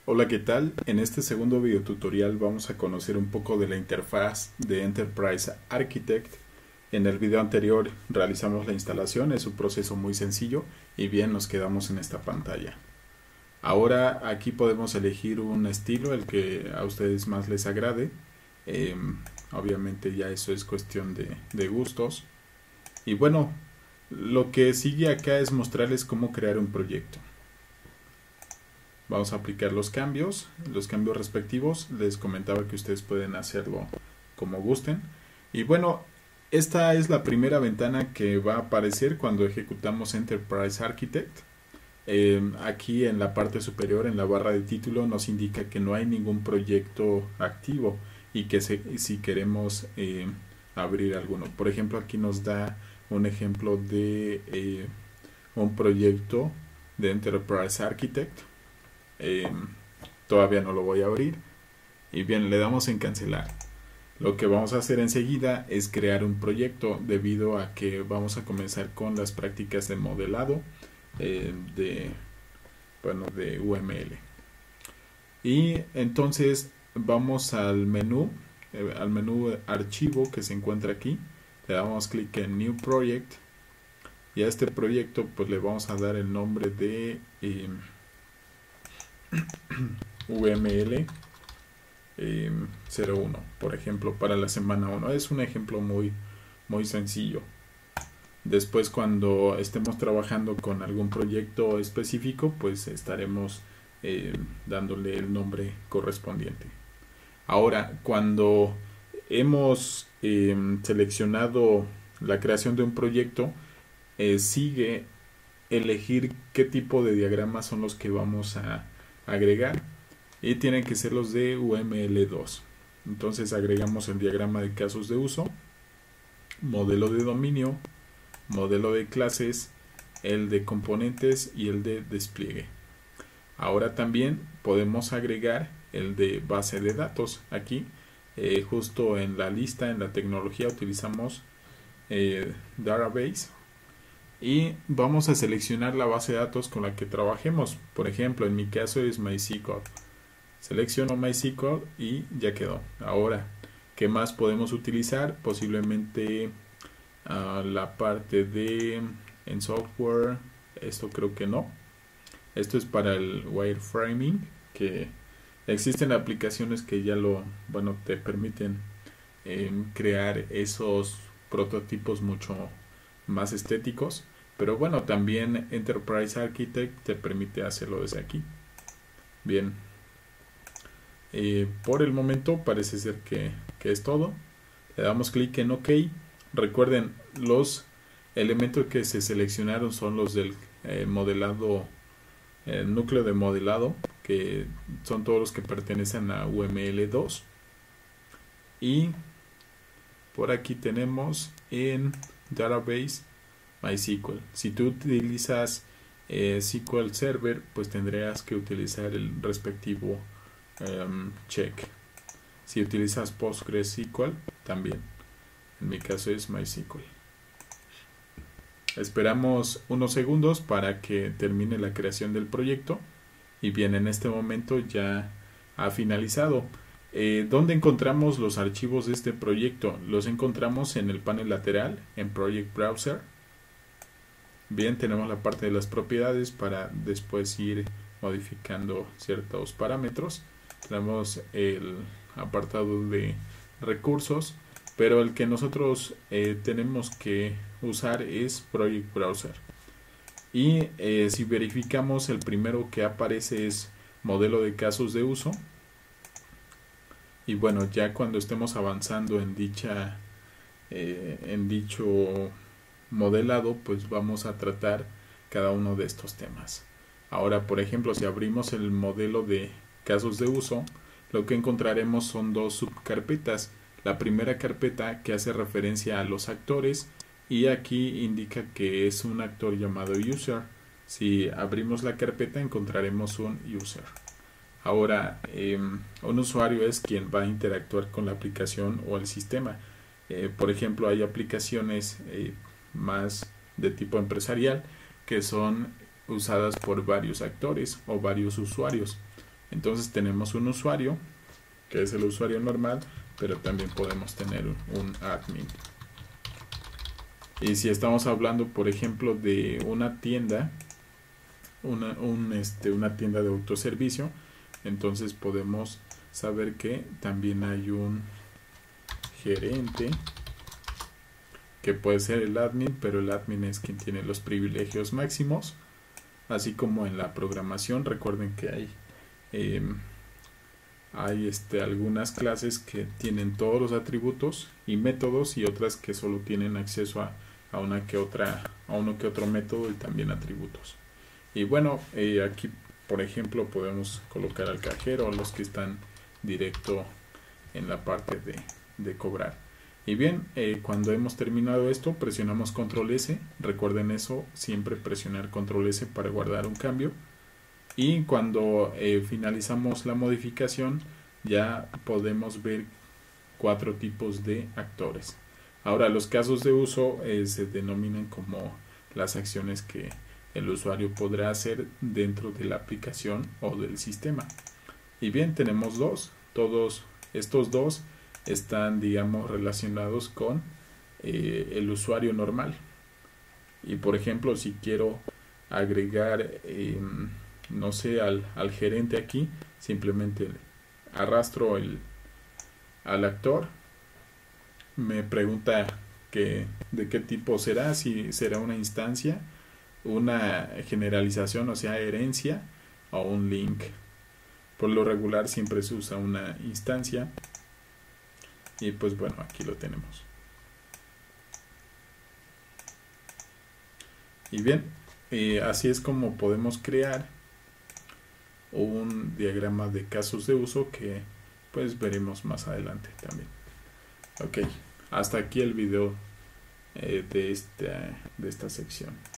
Hola, ¿qué tal? En este segundo video tutorial vamos a conocer un poco de la interfaz de Enterprise Architect. En el video anterior realizamos la instalación, es un proceso muy sencillo y bien nos quedamos en esta pantalla. Ahora aquí podemos elegir un estilo, el que a ustedes más les agrade. Eh, Obviamente ya eso es cuestión de gustos. Y bueno, lo que sigue acá es mostrarles cómo crear un proyecto. Vamos a aplicar los cambios respectivos. Les comentaba que ustedes pueden hacerlo como gusten. Y bueno, esta es la primera ventana que va a aparecer cuando ejecutamos Enterprise Architect. Aquí en la parte superior, en la barra de título, nos indica que no hay ningún proyecto activo y que si queremos abrir alguno. Por ejemplo, aquí nos da un ejemplo de un proyecto de Enterprise Architect. Todavía no lo voy a abrir. Y bien, le damos en cancelar. Lo que vamos a hacer enseguida es crear un proyecto, debido a que vamos a comenzar con las prácticas de modelado de UML. Y entonces vamos al menú archivo que se encuentra aquí. Le damos clic en New Project y a este proyecto pues le vamos a dar el nombre de UML 01, por ejemplo, para la semana 1. Es un ejemplo muy sencillo. Después, cuando estemos trabajando con algún proyecto específico, pues estaremos dándole el nombre correspondiente. Ahora, cuando hemos seleccionado la creación de un proyecto, sigue elegir qué tipo de diagramas son los que vamos a agregar, y tienen que ser los de UML2. Entonces agregamos el diagrama de casos de uso, modelo de dominio, modelo de clases, el de componentes y el de despliegue. Ahora también podemos agregar el de base de datos. Aquí justo en la lista, en la tecnología, utilizamos database y vamos a seleccionar la base de datos con la que trabajemos. Por ejemplo, en mi caso es MySQL. Selecciono MySQL y ya quedó. Ahora, ¿qué más podemos utilizar? Posiblemente la parte de en software. Esto creo que no. Esto es para el wireframing, que existen aplicaciones que ya te permiten crear esos prototipos mucho más estéticos. Pero bueno, también Enterprise Architect te permite hacerlo desde aquí. Bien. Por el momento parece ser que es todo. Le damos clic en OK. Recuerden, los elementos que se seleccionaron son los del modelado, núcleo de modelado, que son todos los que pertenecen a UML2. Y por aquí tenemos en Database MySQL. Si tú utilizas SQL Server, pues tendrías que utilizar el respectivo check. Si utilizas PostgreSQL, también. En mi caso es MySQL. Esperamos unos segundos para que termine la creación del proyecto. Y bien, en este momento ya ha finalizado. ¿Dónde encontramos los archivos de este proyecto? Los encontramos en el panel lateral, en Project Browser. Bien, tenemos la parte de las propiedades para después ir modificando ciertos parámetros. Tenemos el apartado de recursos, pero el que nosotros tenemos que usar es Project Browser. Y si verificamos, el primero que aparece es modelo de casos de uso. Y bueno, ya cuando estemos avanzando en dicho modelado, pues vamos a tratar cada uno de estos temas. Ahora, por ejemplo, si abrimos el modelo de casos de uso, lo que encontraremos son dos subcarpetas. La primera carpeta, que hace referencia a los actores, y aquí indica que es un actor llamado user. Si abrimos la carpeta, encontraremos un user. Ahora, un usuario es quien va a interactuar con la aplicación o el sistema. Por ejemplo, hay aplicaciones más de tipo empresarial que son usadas por varios actores o varios usuarios. Entonces tenemos un usuario, que es el usuario normal, pero también podemos tener un admin. Y si estamos hablando, por ejemplo, de una tienda, una tienda de autoservicio, entonces podemos saber que también hay un gerente, que puede ser el admin, pero el admin es quien tiene los privilegios máximos, así como en la programación. Recuerden que hay algunas clases que tienen todos los atributos y métodos, y otras que solo tienen acceso a uno que otro método y también atributos. Y bueno, aquí por ejemplo podemos colocar al cajero, los que están directo en la parte de cobrar. Y bien, cuando hemos terminado esto, presionamos control S. Recuerden eso, siempre presionar control S para guardar un cambio. Y cuando finalizamos la modificación, ya podemos ver 4 tipos de actores. Ahora, los casos de uso se denominan como las acciones que el usuario podrá hacer dentro de la aplicación o del sistema. Y bien, tenemos dos. Todos estos dos están, digamos, relacionados con el usuario normal. Y por ejemplo, si quiero agregar, no sé, al gerente aquí, simplemente arrastro al actor. Me pregunta de qué tipo será, si será una instancia, una generalización, o sea, herencia, o un link. Por lo regular siempre se usa una instancia. Y pues bueno, aquí lo tenemos. Y bien, así es como podemos crear un diagrama de casos de uso que pues veremos más adelante también. Ok, hasta aquí el video de esta sección.